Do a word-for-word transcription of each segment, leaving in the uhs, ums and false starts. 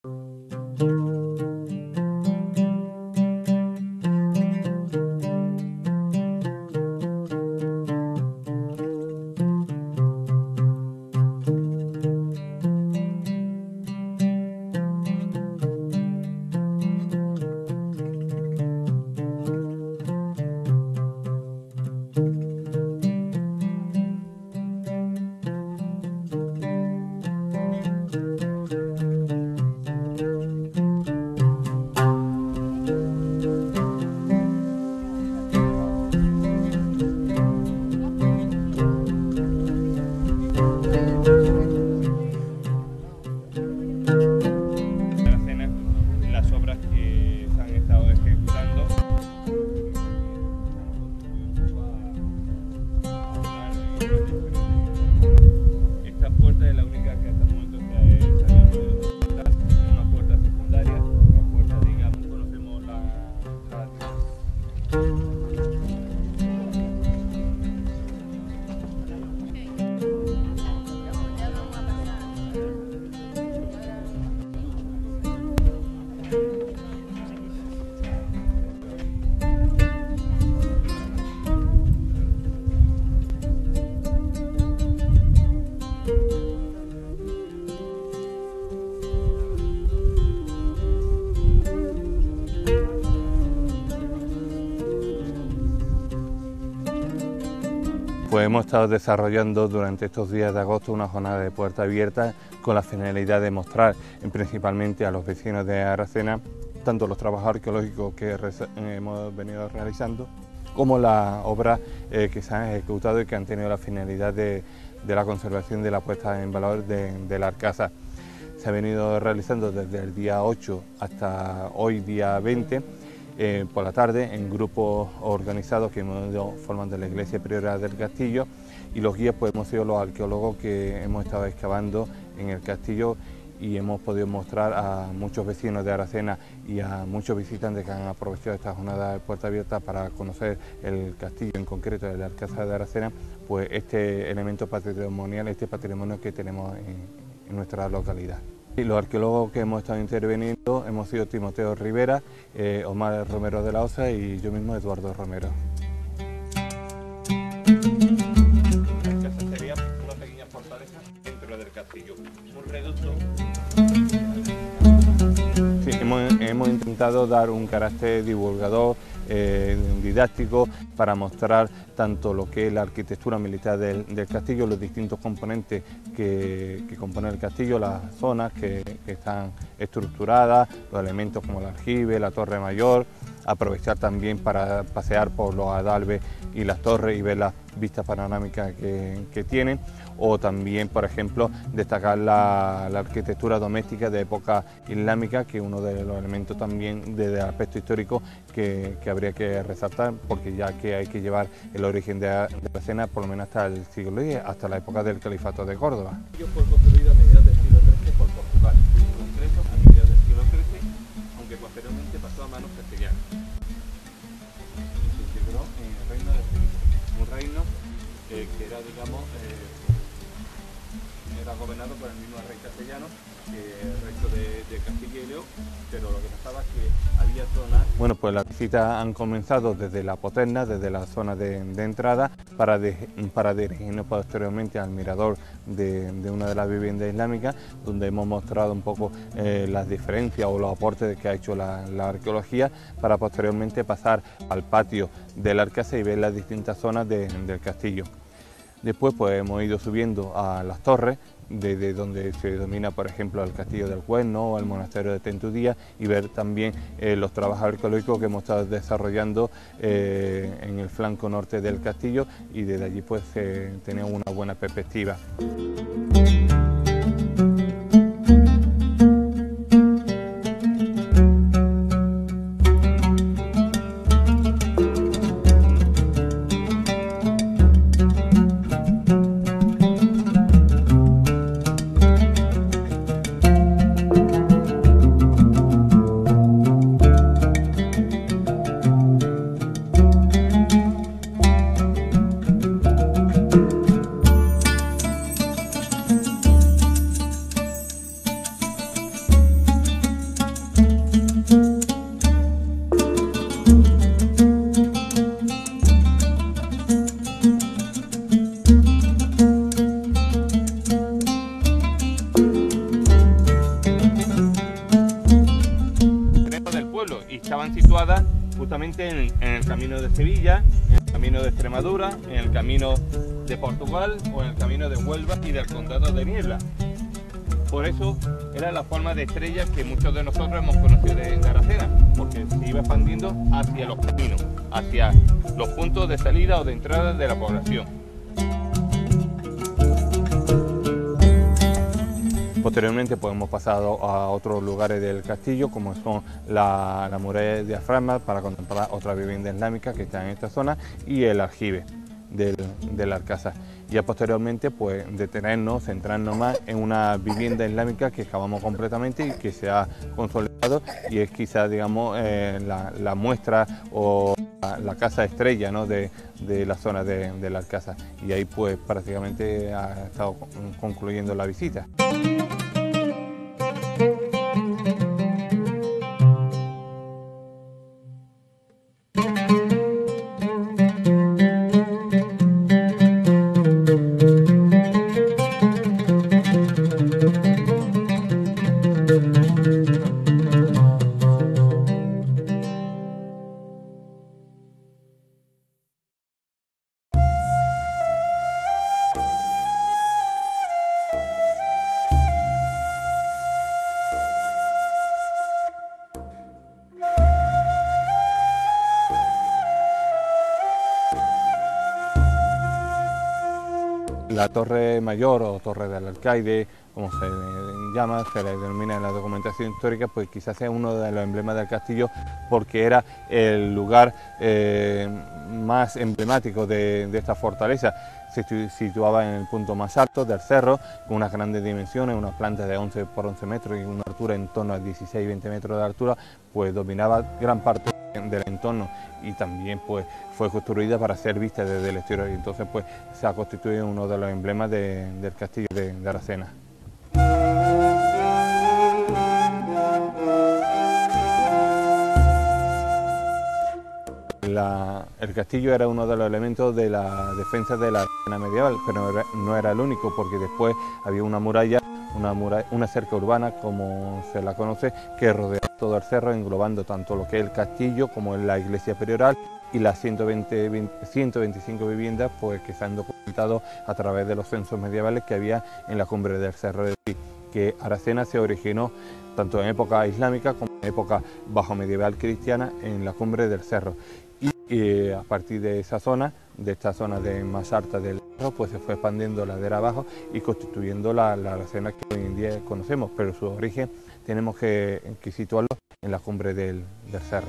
Las obras que se han estado ejecutando. Esta puerta es la única que hasta el momento se ha salido. Es una puerta secundaria, una puerta, digamos, conocemos la, la... Pues hemos estado desarrollando durante estos días de agosto una jornada de puerta abierta con la finalidad de mostrar principalmente a los vecinos de Aracena tanto los trabajos arqueológicos que hemos venido realizando como las obras eh, que se han ejecutado y que han tenido la finalidad de, de la conservación de la puesta en valor de, de la Arcasa. Se ha venido realizando desde el día ocho hasta hoy día veinte. Eh, por la tarde en grupos organizados que hemos ido formando la Iglesia Priora del Castillo, y los guías pues hemos sido los arqueólogos que hemos estado excavando en el castillo y hemos podido mostrar a muchos vecinos de Aracena y a muchos visitantes que han aprovechado esta jornada de puerta abierta para conocer el castillo, en concreto el Alcázar de Aracena, pues este elemento patrimonial, este patrimonio que tenemos en, en nuestra localidad. Y los arqueólogos que hemos estado interviniendo hemos sido Timoteo Rivera, eh, Omar Romero de la Osa y yo mismo, Eduardo Romero. La casa sería una pequeña fortaleza dentro del castillo, un reducto. Sí, hemos, hemos intentado dar un carácter divulgador, eh, didáctico, para mostrar tanto lo que es la arquitectura militar del, del castillo, los distintos componentes que, que componen el castillo, las zonas que, que están estructuradas, los elementos como el aljibe, la torre mayor, aprovechar también para pasear por los adalbes y las torres y ver las vistas panorámicas que, que tienen, o también, por ejemplo, destacar la, la arquitectura doméstica de época islámica, que es uno de los elementos también desde el aspecto histórico que, que habría que resaltar, porque ya que hay que llevar el origen de, de Aracena por lo menos hasta el siglo diez, hasta la época del Califato de Córdoba. Fue construido a mediados del siglo trece por Portugal, en concreto a mediados del siglo trece, aunque posteriormente pasó a manos castellanas. Se integró en el reino de Felipe, un reino eh, que era, digamos, eh, era gobernado por el mismo rey castellano que el resto de, de Castilla y León, pero lo que pasaba es que había zonas... Bueno, pues las visitas han comenzado desde la Poterna, desde la zona de, de entrada, para, de, para dirigirnos posteriormente al mirador de, de una de las viviendas islámicas, donde hemos mostrado un poco eh, las diferencias o los aportes que ha hecho la, la arqueología, para posteriormente pasar al patio del Alcázar y ver las distintas zonas de, del castillo. Después pues hemos ido subiendo a las torres, desde donde se domina, por ejemplo, el Castillo del Cuerno o el Monasterio de Tentudía, y ver también eh, los trabajos arqueológicos que hemos estado desarrollando eh, en el flanco norte del castillo, y desde allí pues eh, tenemos una buena perspectiva. estaban situadas justamente en, en el camino de Sevilla, en el camino de Extremadura, en el camino de Portugal o en el camino de Huelva y del condado de Niebla. Por eso era la forma de estrella que muchos de nosotros hemos conocido de, de Aracena, porque se iba expandiendo hacia los caminos, hacia los puntos de salida o de entrada de la población. Posteriormente pues, hemos pasado a otros lugares del castillo, como son la, la muralla de diafragma, para contemplar otra vivienda islámica que está en esta zona, y el aljibe del, del Alcázar. Ya posteriormente pues detenernos, centrarnos más en una vivienda islámica que excavamos completamente y que se ha consolidado, y es quizás digamos eh, la, la muestra o la, la casa estrella, ¿no?, de, de la zona de, del Alcázar, y ahí pues prácticamente ha estado concluyendo la visita. La Torre Mayor o Torre del Alcaide, como se le llama, se le denomina en la documentación histórica, pues quizás sea uno de los emblemas del castillo, porque era el lugar eh, más emblemático de, de esta fortaleza. Se situaba en el punto más alto del cerro, con unas grandes dimensiones, una planta de once por once metros y una altura en torno a dieciséis veinte metros de altura, pues dominaba gran parte del entorno, y también pues fue construida para ser vista desde el exterior, y entonces pues se ha constituido uno de los emblemas de, del castillo de, de Aracena. La, el castillo era uno de los elementos de la defensa de la Aracena medieval, pero no era, no era el único, porque después había una muralla, una, muralla, una cerca urbana, como se la conoce, que rodeaba todo el cerro, englobando tanto lo que es el castillo como la iglesia prioral y las ciento veinte, ciento veinticinco viviendas pues, que se han documentado a través de los censos medievales que había en la cumbre del cerro. De que Aracena se originó tanto en época islámica como en época bajo medieval cristiana en la cumbre del cerro. Y eh, a partir de esa zona, de esta zona de más alta del cerro, pues se fue expandiendo ladera abajo y constituyendo la, la Aracena que hoy en día conocemos, pero su origen tenemos que, que situarlo en la cumbre del, del cerro.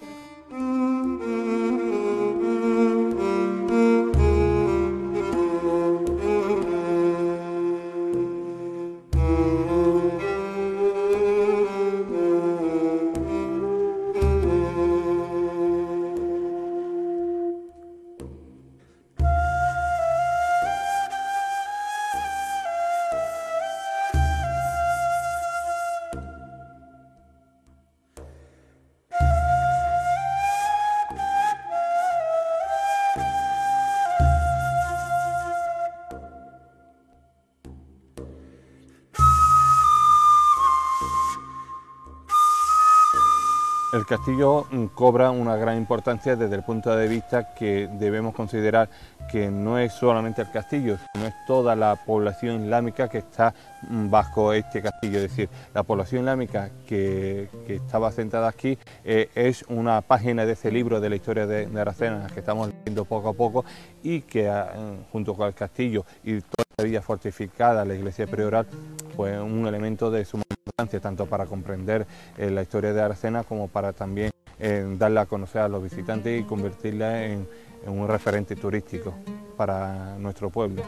El castillo cobra una gran importancia desde el punto de vista que debemos considerar que no es solamente el castillo, sino es toda la población islámica que está bajo este castillo. Es decir, la población islámica que, que estaba asentada aquí eh, es una página de ese libro de la historia de, de Aracena que estamos leyendo poco a poco, y que eh, junto con el castillo y toda la villa fortificada, la iglesia prioral, pues un elemento de suma importancia tanto para comprender eh, la historia de Aracena como para también eh, darla a conocer a los visitantes y convertirla en, en un referente turístico para nuestro pueblo.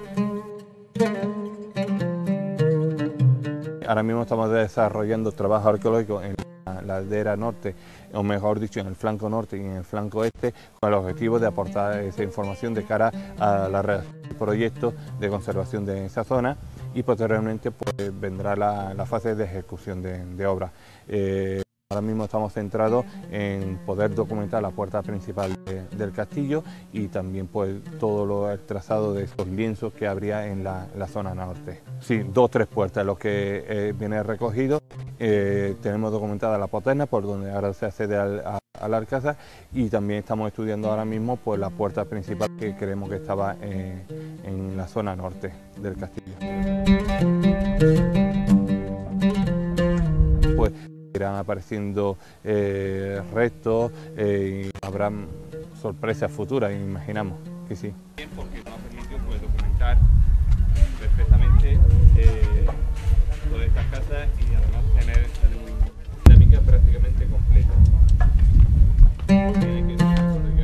Ahora mismo estamos desarrollando trabajo arqueológico en la ladera norte, o mejor dicho en el flanco norte y en el flanco este, con el objetivo de aportar esa información de cara a la redacción del proyecto de conservación de esa zona, y posteriormente pues, vendrá la, la fase de ejecución de, de obras. Eh, Ahora mismo estamos centrados en poder documentar la puerta principal de, del castillo y también pues todo lo, el trazado de esos lienzos que habría en la, la zona norte. Sí, dos o tres puertas, lo que eh, viene recogido. Eh, tenemos documentada la poterna, por donde ahora se accede al, a, al alcázar, y también estamos estudiando ahora mismo pues la puerta principal que creemos que estaba eh, en la zona norte del castillo. Pues irán apareciendo eh, restos eh, y habrá sorpresas futuras, imaginamos que sí. Porque nos ha permitido pues, documentar perfectamente eh, todas estas casas y además tener una dinámica prácticamente completa. Tiene que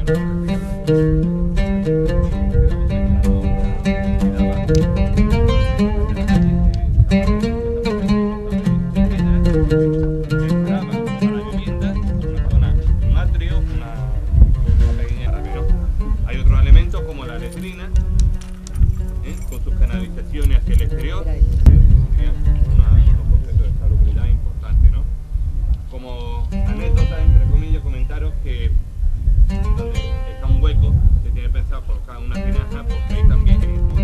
como la letrina, ¿eh? Con sus canalizaciones hacia el exterior, sería un concepto de salubridad importante, ¿no? Como anécdota, entre comillas, comentaros que donde está un hueco se tiene pensado colocar una tinaja porque ahí también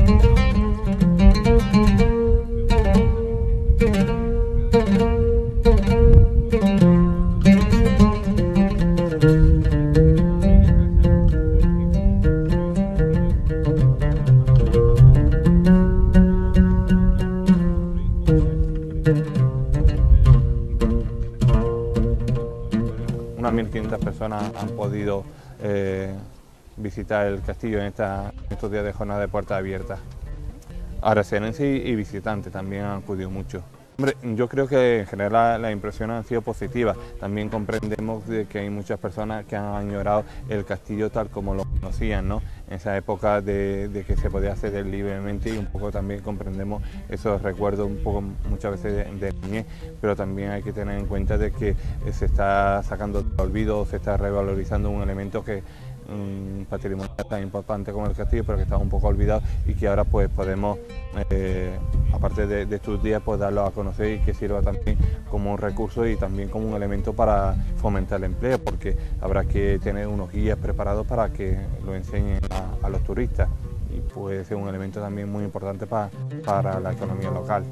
unas mil quinientas personas han podido eh, visitar el castillo en, esta, en estos días de jornada de puertas abiertas. Aracerenses y visitantes también han acudido mucho. Hombre, yo creo que en general las la impresiones han sido positivas. También comprendemos de que hay muchas personas que han añorado el castillo tal como lo conocían, ¿no? En esa época de, de que se podía acceder libremente, y un poco también comprendemos esos recuerdos un poco muchas veces de, de niñez, pero también hay que tener en cuenta de que se está sacando del olvido, se está revalorizando un elemento que un patrimonio tan importante como el castillo, pero que estaba un poco olvidado y que ahora pues podemos, eh, aparte de, de estos días, pues darlo a conocer y que sirva también como un recurso y también como un elemento para fomentar el empleo, porque habrá que tener unos guías preparados para que lo enseñen a, a los turistas, y puede ser un elemento también muy importante para, para la economía local.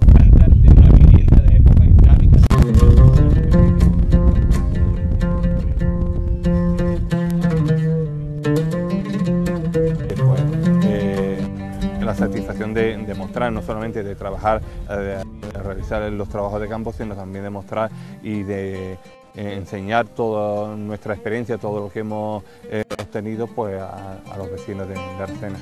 La satisfacción de, de mostrar, no solamente de trabajar, de, de realizar los trabajos de campo, sino también de mostrar y de eh, enseñar toda nuestra experiencia, todo lo que hemos eh, obtenido pues, a, a los vecinos de, de Arcena.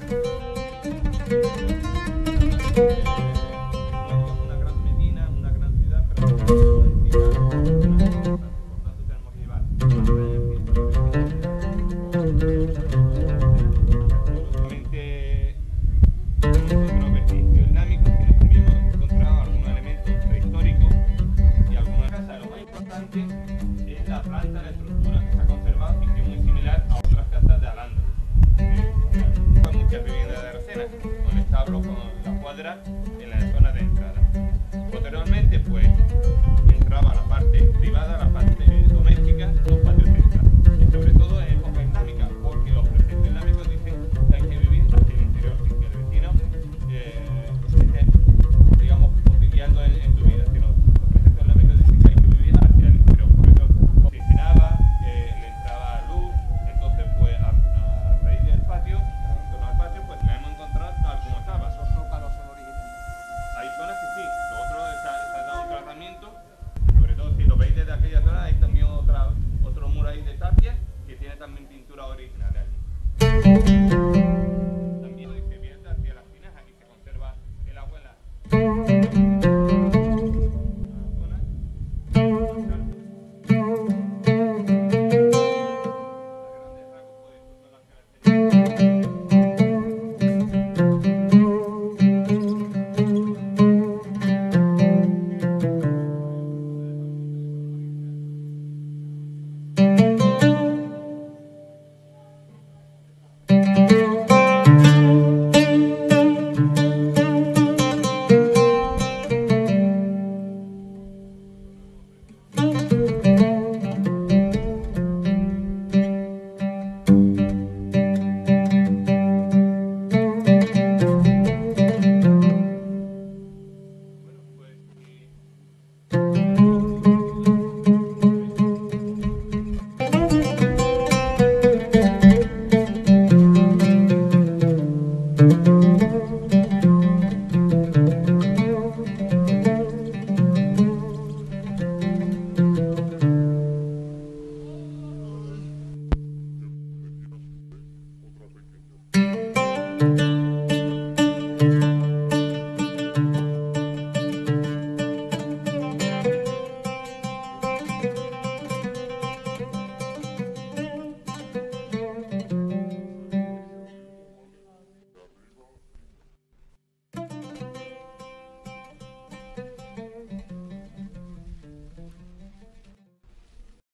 Una gran medina, una gran ciudad, pero por tanto tenemos que llevar es la planta, la estructura que se ha conservado y que es muy similar a otras casas de Alhambra. Hay muchas viviendas de Arcena, con establos, con la cuadra en la zona de entrada. Posteriormente, pues, entraba la parte privada, la parte doméstica, los patios centrales. Y sobre todo en época islámica, porque los preceptos islámicos dicen que hay que vivir hacia el interior, sin que el vecino eh, esté, digamos, cotilleando en, en tu vida, sino los preceptos islámicos dicen que hay que vivir hacia el interior. Por eso oxigenaba, eh, le entraba luz, entonces pues a, a raíz del patio, en torno al patio, pues la hemos encontrado tal como estaba. Esos zócalos son originales. Hay zonas que sí, lo otro se ha, se ha dado un tratamiento, sobre todo si lo veis desde aquella zona, hay también otra, otro muro ahí de tapia que tiene también pintura original.